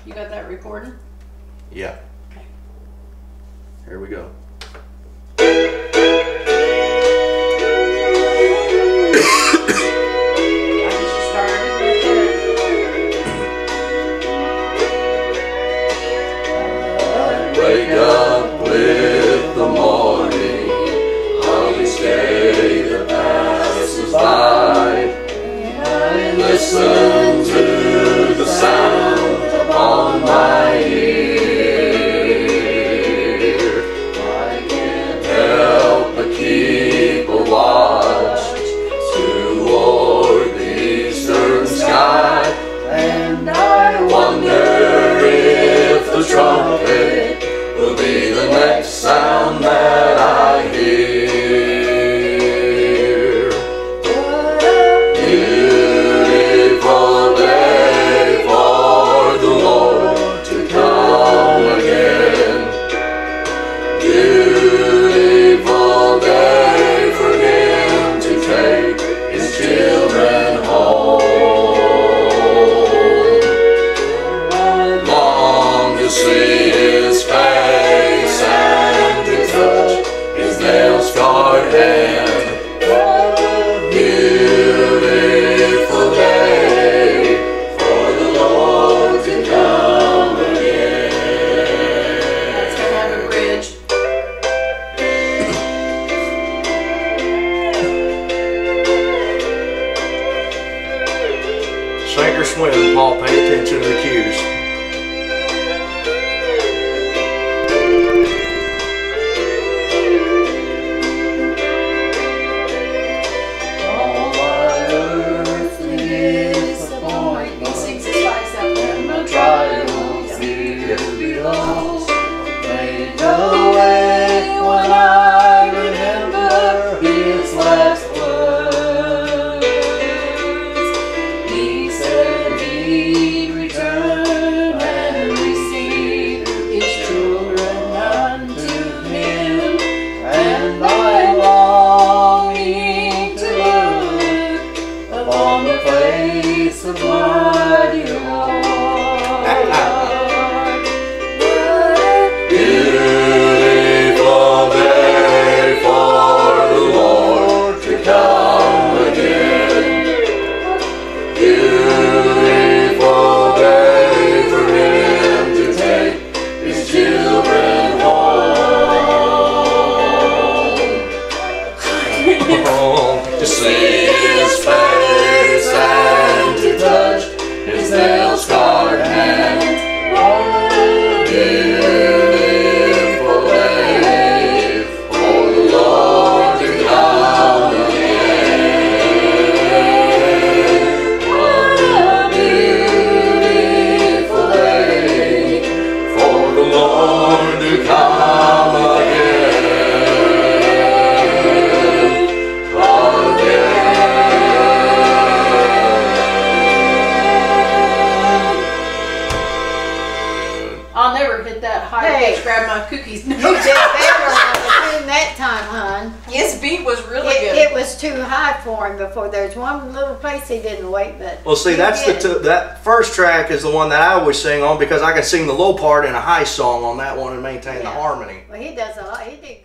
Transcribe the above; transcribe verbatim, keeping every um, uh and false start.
You got that recording? Yeah. Okay. Here we go. Wake up with the morning, honest day that passes by, and listen to the sound upon my ear. I can't help but keep a watch toward the eastern sky, and I wonder if the trumpet will be the next sound that I hear. What a beautiful day for the Lord to come again. Beautiful day for Him to take His children home. I long to see His face and to touch His nail-scarred hand. What a beautiful day for the Lord to come again. That's gonna have a bridge. Sink or swim, Paul, pay attention to the cues. To see His face and to touch His nail-scarred hand. What a beautiful day for the Lord to come again. What a beautiful day for the Lord to come again. I'll never hit that high Hey. pitch, grab my cookies. You did better on the tune that time, hon. His beat was really It, good. it was too high for him before. There's one little place he didn't wait, but Well, see, he that's the did. t that first track is the one that I always sing on because I can sing the low part in a high song on that one and maintain the Yeah. harmony. Well, he does a lot. He did.